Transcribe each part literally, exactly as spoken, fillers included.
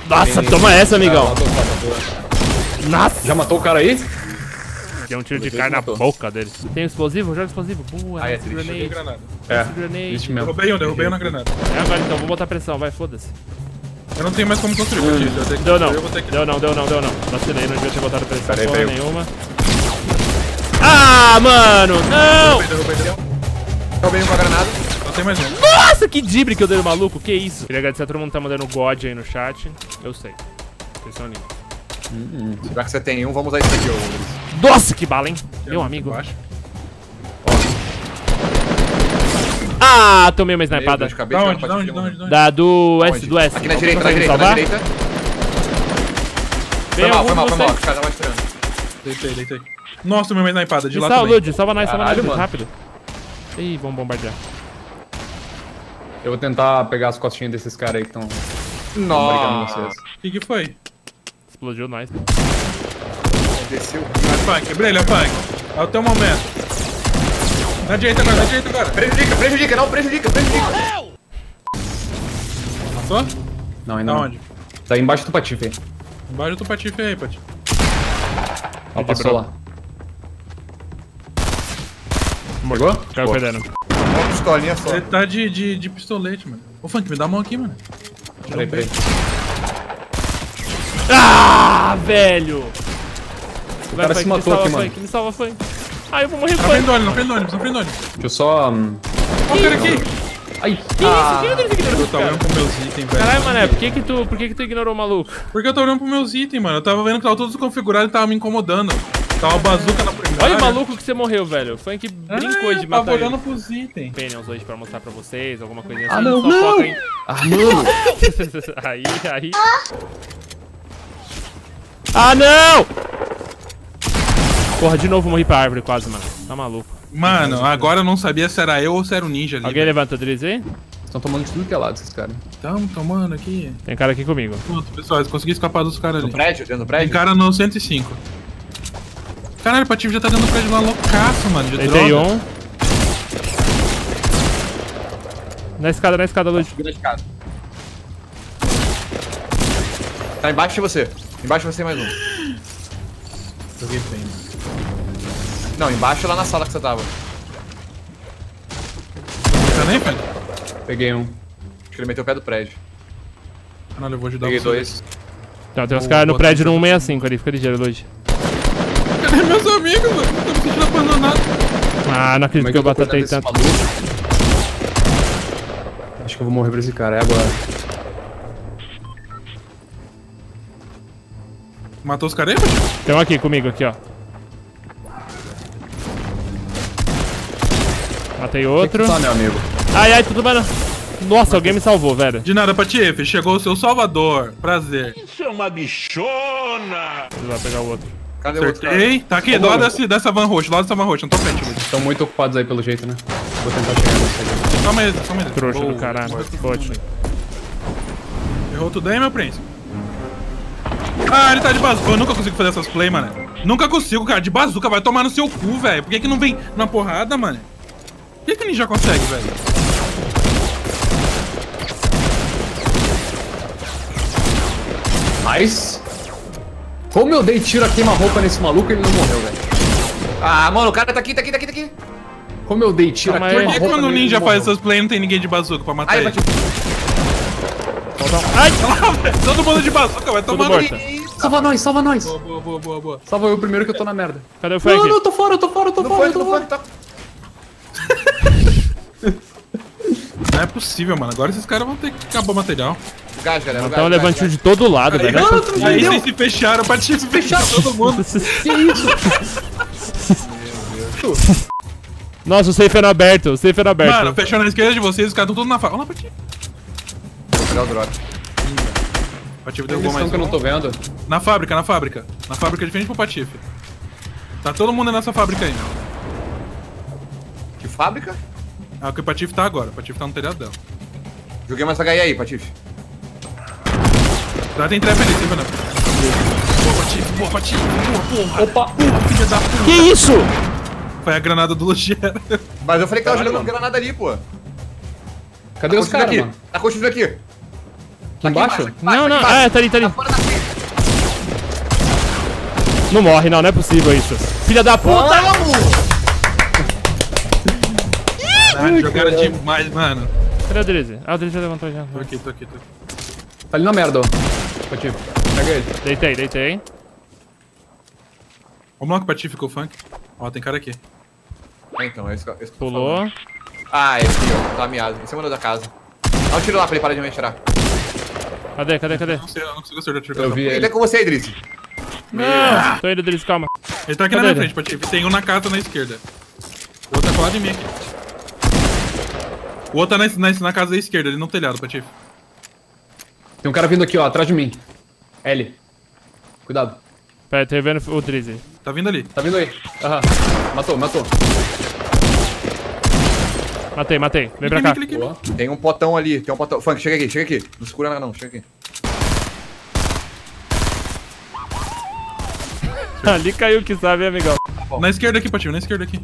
Nossa, toma essa, amigão. Nossa. Já matou o cara aí? Deu um tiro de carne na boca dele. Tem explosivo? Joga explosivo. Boa, Ah, é esse triste. grenade. Granada. É, Esse grenade. triste mesmo. Derrubei um, derrubei um na granada. É agora então, vou botar pressão, vai, foda-se. Eu não tenho mais como construir, Patife. Eu tenho que Deu não, construir, eu vou ter que... deu não, deu não, deu não. Vacilei, não devia ter botado pressão Peraí, porra peraí. nenhuma. Ah, mano, não! Derrubei, derrubei, derrubei. Derrubei um com a granada. Não tem mais um. Nossa, que dibre que eu dei no maluco, que isso? Queria agradecer a todo mundo que tá mandando God aí no chat. Eu sei. Vocês são lindos. Já que você tem um, vamos usar esse aqui, ô. Nossa, que bala, hein? Meu amigo. Baixo. Ah, tomei uma Meio, snipada. de cabeça, Da não onde, da pode onde, da ter um. onde, da onde? Da do S, Onde? do S. Aqui na direita, na Consegue me direita, na salvar? direita. Foi Vem mal, algum foi mal, de foi mal. vocês. Os caras estavam atirando. Deitei, deitei. Nossa, tomei mais na empada, de Me lá salva, também. Lud, salva nós, salva nós, Caralho, Lud, mano. rápido. Ih, vamos bombardear. Eu vou tentar pegar as costinhas desses caras aí que estão brigando com Nossa. vocês. O que que foi? Explodiu nós. Desceu. Vai, Punk, brilha, Punk. É o teu momento. Na direita agora, na direita agora. Prejudica, prejudica, não, prejudica, prejudica. Matou? Não, ainda Da não. onde? Tá aí embaixo do patife aí. Embaixo do Patife aí, Patife. Ó, passou lá. Pegou? Caiu Boa. perdendo. Uma pistolinha só. Ele tá de, de, de pistolete, mano. Ô, Funk, me dá a mão aqui, mano. Peraí, peraí. Ah, velho! O cara se matou aqui, mano. Funk, me salva, Funk. Ai, eu vou morrer, Na frente do Funk. ônibus, na frente do ônibus, na frente do ônibus. Deixa eu só... hum, Ó o cara aqui. Ai, Que isso? Quem é que Eu ignorou, tô cara? olhando pros meus itens, velho. Caralho, mané, por que que tu, por que que tu ignorou o maluco? Porque eu tô olhando pros meus itens, mano. Eu tava vendo que tava tudo desconfigurado e tava me incomodando. Tava a bazuca na primeira. Olha o maluco que você morreu, velho. O Funk brincou de eu tava matar olhando ele. pros itens. Opinions hoje pra mostrar pra vocês, alguma coisinha Ah, assim. não, só não. foca em... Ah, mano! aí, aí. Ah, não! Porra, de novo morri pra árvore quase, mano. Tá maluco. Mano, agora eu não sabia se era eu ou se era o ninja ali. Alguém levanta o Driz aí? Estão tomando de tudo que é lado esses caras. Tamo tomando aqui. Tem cara aqui comigo. Pronto, pessoal, eu consegui escapar dos caras No ali. prédio, dentro do Tem prédio. cara no cento e cinco. Caralho, o Patife já tá dentro do prédio lá loucaço, mano. De Deitei droga. um. Na escada, na escada, Lud. Subindo a escada. Tá embaixo de você. Embaixo de você mais um. Joguei bem. Não, embaixo lá na sala que você tava. Tá nem, velho? Peguei um. Acho que ele meteu o pé do prédio. Caralho, eu vou ajudar Peguei você. dois. Não, tem uns caras no prédio no cento e sessenta e cinco ali, fica ligeiro, Lud. Cadê meus amigos, mano? Tô me sentindo abandonado. Ah, não acredito Como é que eu tô batatei cuidando tanto. desse maluco? Acho que eu vou morrer pra esse cara, é agora. Matou os caras aí, Patife? Tem um aqui comigo, aqui, ó. Matei outro. Tá, meu amigo. Ai, ai, tudo bem. Nossa, alguém me salvou, velho. De nada, Patife. Chegou o seu salvador. Prazer. Ele vai pegar o outro. Cadê o outro cara? Acertei. Tá aqui, do lado dessa, dessa van roxa. Do lado dessa van roxa. Não tô frente, Luiz. Estão muito ocupados aí pelo jeito, né? Vou tentar chegar nesse aí. Só mais, só mais. Trouxa Boa. do caralho. Pote. Errou tudo aí, meu príncipe? Ah, ele tá de bazuca. Eu nunca consigo fazer essas play, mano. Nunca consigo, cara. De bazuca. Vai tomar no seu cu, velho. Por que que não vem na porrada, mano? Por que que o ninja consegue, velho? Mas... Como eu dei tiro a queima-roupa nesse maluco, ele não morreu, velho. Ah, mano, o cara tá aqui, tá aqui, tá aqui, tá aqui. Como eu dei tiro Calma a aí. Por que queima-roupa quando o nele, ninja ele faz morreu. essas play não tem ninguém de bazuca pra matar Ai, ele? bati. Ai! Todo mundo de bazuca, vai tomar no... morto. Salva nós, salva nós. Boa, boa, boa, boa, boa. Salva eu primeiro que eu tô na merda. Cadê o Não, Frank? não, eu tô fora, eu tô fora, eu tô Não fora, foi, eu tô não foi, fora. tá. Não é possível, mano. Agora esses caras vão ter que acabar o material. O gás, galera. o Então gás, levantou gás, de todo lado, Aí, velho. Não, tu não aí entendeu. vocês se fecharam pra te fechar todo mundo. Que isso? Nossa, o safe era aberto, o safe era aberto. Mano, fechou na esquerda de vocês, os caras estão todos na faca. Olha lá, Patife. Vou pegar o drop. Patife Tem derrubou missão mais que eu não um. tô vendo. Na fábrica, na fábrica. Na fábrica de frente pro Patife. Tá todo mundo nessa fábrica aí. Que fábrica? Ah, o que o Patife tá agora. O Patife tá no telhado dela. Joguei mais H I aí, Patife. Já tem trap ali, você viu, né? Boa, Patife, boa, Patife, boa, porra. Opa! Porra, filha da puta. Que isso? Foi a granada do Lugero. Mas eu falei que tava Caralho, jogando mano. granada ali, pô. Cadê Tá os construindo caras, aqui. mano? Tá construindo aqui. Aqui embaixo? Não, não. Ah, tá ali, tá ali. Tá fora da frente. Não morre, não. Não é possível isso. Filha da puta! Caralho, jogaram demais, mano. Cadê o Drizzy? Ah, o Drizzy já levantou já. Tô aqui, tô aqui, tô aqui. Tá ali na merda, ó. Patife. Pega ele. Deitei, deitei. Vamos lá que o Patife ficou funk. Ó, tem cara aqui. Ah, então, é isso que eu- é isso que eu tô Pulou. falando. Ah, esse aqui, ó. Tá ameaçado. Em cima da casa. Dá um tiro lá pra ele parar de me atirar. Cadê, cadê, cadê? Não sei, eu não consigo acertar o tiro. Eu vi Ele ele. é com você, Idris. Tô indo, Drizzy, calma. Ele tá aqui na Cadê minha ele? frente, Patife. Tem um na casa na esquerda. O outro tá colado em mim aqui. O outro tá na, na, na casa da esquerda, ali no telhado, Patife. Tem um cara vindo aqui, ó, atrás de mim. L. Cuidado. Pera, tô vendo o Drizzy. Tá vindo ali. Tá vindo aí. Aham. Matou, matou. Matei, matei. Vem pra Clique, cá. clique, clique. Boa. Tem um potão ali. Tem um potão. Funk, chega aqui, chega aqui. Não segura nada, não. Chega aqui. Ali caiu que sabe, hein, amigão. Na esquerda aqui, Patife, na esquerda aqui.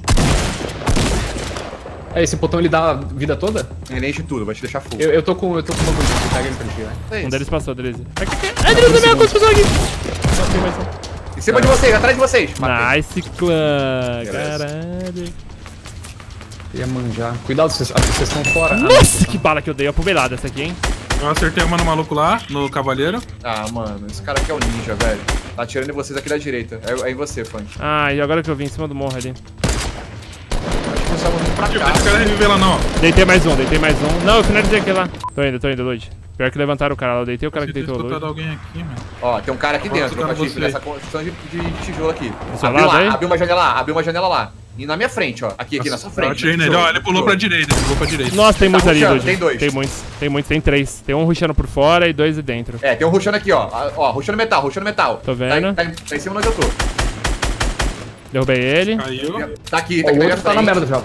É, esse botão ele dá a vida toda? Ele enche tudo, vai te deixar full. Eu, eu tô com. Eu tô com uma coisa. Pega ele pra ti, vai. É Um isso. deles passou, Drizzy. Ai, Drizzy, minha construção aqui. Matei mais um. Em cima de vocês, atrás de vocês. Matei. Nice clã, Beleza. caralho. Ia manjar. Cuidado, vocês vocês estão fora. Nossa, que bala que eu dei. Eu apubelada essa aqui, hein. Eu acertei uma no maluco lá, no cavaleiro. Ah, mano, esse cara aqui é o ninja, velho. Tá atirando em vocês aqui da direita. É, é em você, Funk. Ah, e agora que eu vim em cima do morro ali. Acho que nós vamos pra Patife, cá. esse cara reviver lá não, ó. Deitei mais um, deitei mais um. Não, eu finalizei aquele lá. Tô indo, tô indo, Lud. Pior que levantaram o cara lá. Eu deitei o cara que Tem deitou o escutado Lud. alguém aqui, mano. Ó, tem um cara aqui Agora dentro, tô Patife, você. nessa construção de, de tijolo aqui. seu Abriu lado aí? lá, abriu uma janela lá, abriu uma janela lá. E na minha frente, ó. Aqui, aqui, na sua Eu frente. atirei no nele, tijolo, ó, ele no pulou pra tijolo. direita, ele pulou pra direita. Nossa, tem Tá muitos ali, rushando, Lud. tem dois. Tem muitos, tem muitos, tem três. Tem um rushando por fora e dois dentro. É, tem um rushando aqui, ó. Ah, Ó, rushando metal, rushando metal. Tô vendo. Tá, tá, em- tá em cima onde eu tô. Derrubei ele. Caiu. Tá aqui, Ó, tá aqui o na minha outro tá na frente. merda já.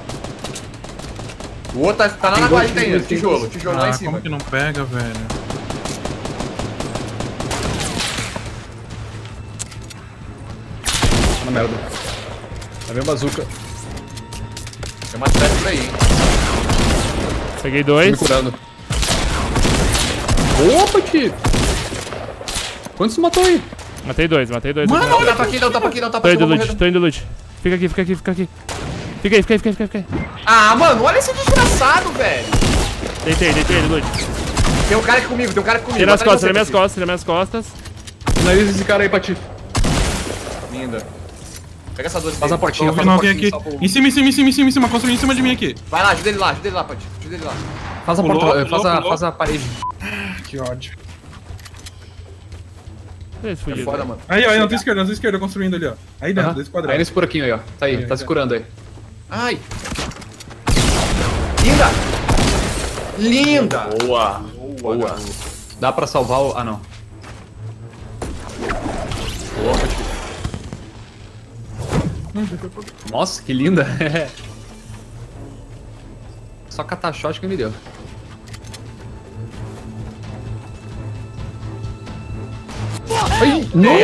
O outro tá, tá na Tem lagoagem dois, tem ainda, dois, tem tijolo, dois. tijolo lá em Ah, cima. como que não pega, velho? Tá na merda. Tá vendo bazuca. Tem uma trap por aí, hein. Peguei Tô me dois. curando. Boa, Pati! Quantos você matou aí? Matei dois, matei dois. Mano, Dá um tapa aqui, dá um tapa aqui, dá um tapa Tô aqui. indo, eu vou Lud. morrer. Tô indo, Lud. Fica aqui, fica aqui, fica aqui. Fica aí, fica aí, fica aí, fica aí. Ah, mano, olha esse desgraçado, velho. Deitei, deitei ele, Lud. Tem um cara aqui comigo, tem um cara aqui comigo. Tira as atrás costas, de tira minhas você, costas, tira minhas costas. Finaliza esse cara aí, Pati. Patife. Linda. Pega essa duas. Faz a dele. portinha, Tô faz ouvindo a alguém portinha. aqui. só pro- Em cima, em cima, em cima, em cima, em cima. Construindo em cima de mim aqui. Vai lá, ajuda ele lá, ajuda ele lá, Patife. Ajuda ele lá. Faz a Pulou, porta, pulou, faz a, pulou. faz a parede. Que ódio. Esse É fudido. foda, mano. Aí, ó, aí na tua esquerda, na tua esquerda, construindo ali, ó. Aí dentro, Aham. desse Aí quadrado. nesse buraquinho aí, ó. Tá aí, tá se curando aí. Ai. Linda. Linda. Boa. Boa. Dá pra salvar o... Ah, não. Boa, Pati. Nossa, que linda. Só catar shot que me deu. Ai,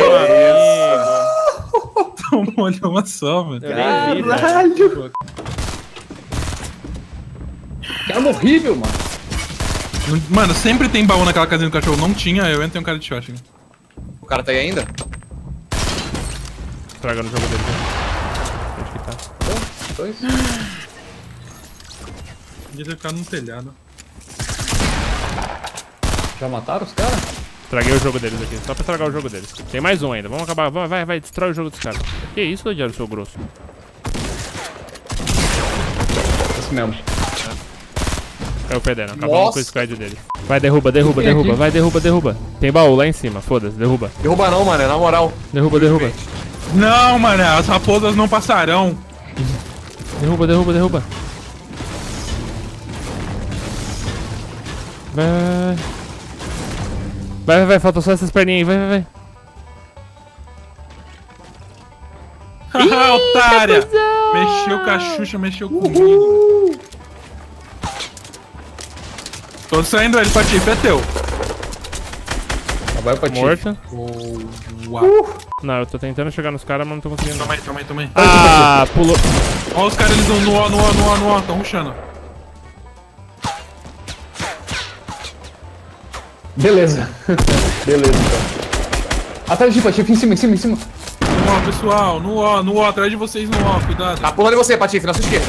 Tomou ali uma só, velho. Eu nem vi, velho. Caralho! Que arma horrível, mano. Não- Mano, sempre tem baú naquela casinha do cachorro. Não tinha, eu entro e tem um cara de shot. Né? O cara tá aí ainda? Estraga no jogo dele. Onde que tá? Dois. Podia ter ficado no telhado. Já mataram os caras? Estraguei o jogo deles aqui, só pra estragar o jogo deles. Tem mais um ainda, vamos acabar. Vai, vai, vai, destrói o jogo dos caras. Que isso, Lodiano, seu grosso? Esse mesmo. Caiu perdendo, acabamos Nossa. com o squad dele. Vai, derruba, derruba, Tem derruba, aqui. vai, derruba, derruba. Tem baú lá em cima, foda-se, derruba. Derruba não, mano, é na moral. Derruba, derruba. Não, mano, as raposas não passarão. Derruba, derruba, derruba. Vai. Vai, vai, vai, falta só essas perninhas aí, vai, vai, vai. Haha, otária! Mexeu com a Xuxa, mexeu comigo. Tô saindo ele, Patife, é teu. Já vai o Pati. Morto. Uau. Não, eu tô tentando chegar nos caras, mas não tô conseguindo. Toma aí, toma aí, toma aí. Ah, pulou. Ó os caras, eles vão no ó, no ó, no ó, no ó, tão rushando. Beleza. Beleza, então. Atrás de Patife, em cima, em cima, em cima. No ó, pessoal, no ó, no ó, atrás de vocês no ó, cuidado. Tá pulando em você, Patife, na sua esquerda.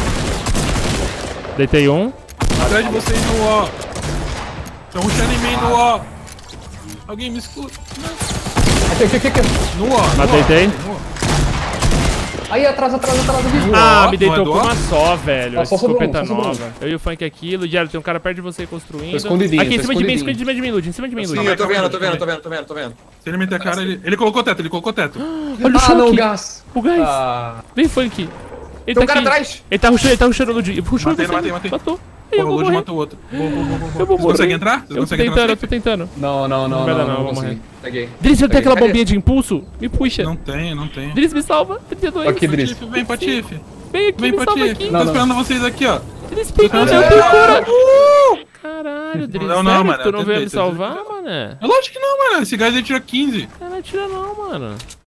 Deitei um. Atrás de vocês no ó. Estão rushando em mim no ó. Alguém me escuta. Aqui, aqui, aqui, aqui. No ó. Mas deitei. Aí, atrás, atrás, atrás, aqui. Ah, ó, me deitou não é com do uma só, velho. Ah, Essa só sobrou um, escopeta só sobrou um. nova. Eu e o Funk aquilo. Diário, tem um cara perto de você construindo. Tô escondidinho, Aqui, em tô cima de mim, em escondidinho. cima de mim, Lud. Em cima de mim, Lud. Sim, eu tô vendo, eu tô vendo, eu tô vendo, tô vendo, tô vendo. Se ele meter a cara, ele, ele colocou teto, ele colocou teto. Olha o Ah, não, o choque. gás. O gás. Ah, Vem, Funk. Ele Tem um tá cara aqui. atrás. Ele tá rushando, ele tá rushando, Lud. Puxou Matei, você. matei, matei. Matou. Aí, eu Porra, o vou Lud morrer. matou o outro. Boa, boa, boa, boa. Eu vou Vocês morrer. conseguem entrar? Vocês Eu tô conseguem tentando, entrar? eu tô tentando. não, não, não, Não vai não, dar, não, não, não vou consegui. Peguei. Driz, não tem Peguei. aquela Cadê? bombinha de impulso? Me puxa. Não tem, não tem. Driz, me salva. trinta e dois. Aqui, Driz. Patife, vem, Patife. Vem aqui, Vem, me salva Patife. aqui. Tô Não, não. esperando vocês aqui, ó. Driz, pegou, Não, eu não, tenho não. cura. Caralho, Driz, Não, não, sério mano, que tu não eu veio tentei, me tô salvar, mané? É lógico que não, mano. Esse gás aí tira quinze. Cara, tira não, mano.